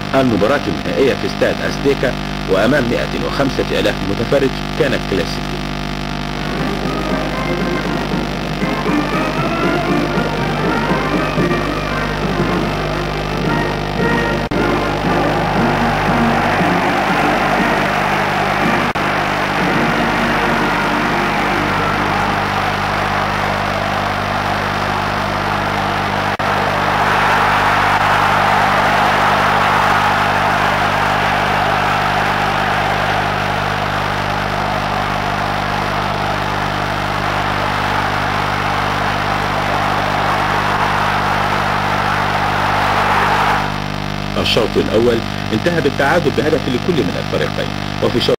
المباراة النهائية في استاد أزتيكا وأمام 105,000 متفرج كانت كلاسيكية. الشوط الأول انتهى بالتعادل بهدف لكل من الفريقين، وفي الشوط